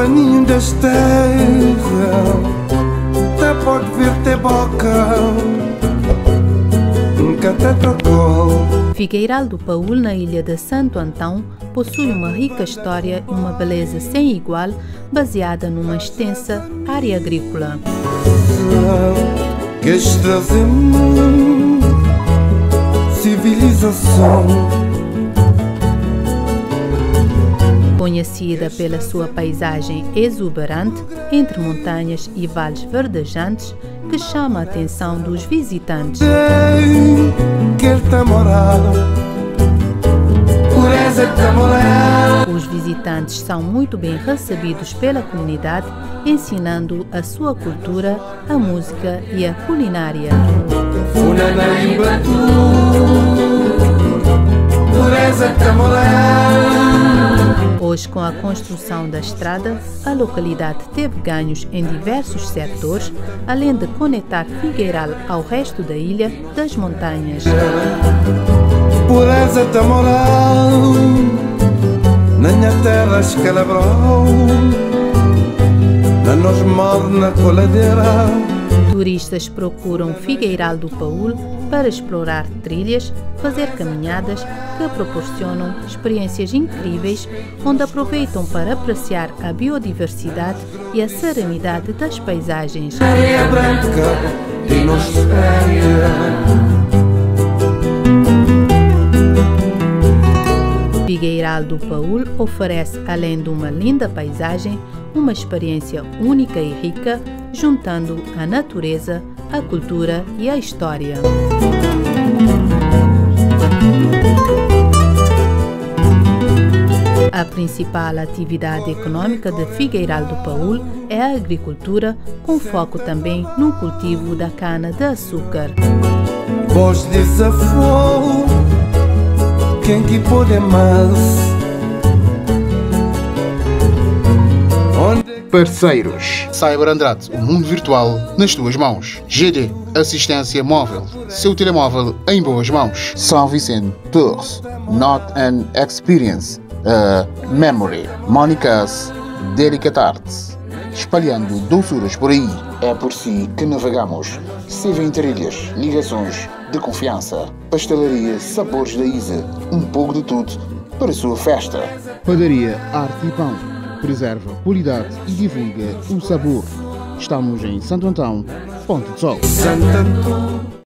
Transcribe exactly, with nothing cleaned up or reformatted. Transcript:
paninho da esteja, até pode vir ter boca, nunca até tocou. Figueiral do Paul, na ilha de Santo Antão, possui uma rica história e uma beleza sem igual, baseada numa extensa área agrícola. Queres trazer-me civilização, conhecida pela sua paisagem exuberante, entre montanhas e vales verdejantes, que chama a atenção dos visitantes. Os visitantes são muito bem recebidos pela comunidade, ensinando a sua cultura, a música e a culinária. Hoje, com a construção da estrada, a localidade teve ganhos em diversos setores, além de conectar Figueiral ao resto da ilha das montanhas. Pureza da moral, na minha terra escalabrou, na nós morre na coladeira. Turistas procuram Figueiral do Paul para explorar trilhas, fazer caminhadas que proporcionam experiências incríveis, onde aproveitam para apreciar a biodiversidade e a serenidade das paisagens. Areia branca de nos Figueiral do Paul oferece, além de uma linda paisagem, uma experiência única e rica, juntando a natureza, a cultura e a história. A principal atividade econômica de Figueiral do Paul é a agricultura, com foco também no cultivo da cana-de-açúcar. Voz desafio, quem que pode mais? Parceiros: Cyber Andrade, o mundo virtual nas tuas mãos. G D, assistência móvel, seu telemóvel em boas mãos. São Vicente Tours, Not an Experience, a Memory. Monica's Delicate Arts, espalhando doçuras por aí. É por si que navegamos. Sirvem trilhas, ligações de confiança. Pastelaria Sabores da Isa, um pouco de tudo para a sua festa. Padaria Arte e Pão, preserva a qualidade e divulga o sabor. Estamos em Santo Antão, Ponte de Sol.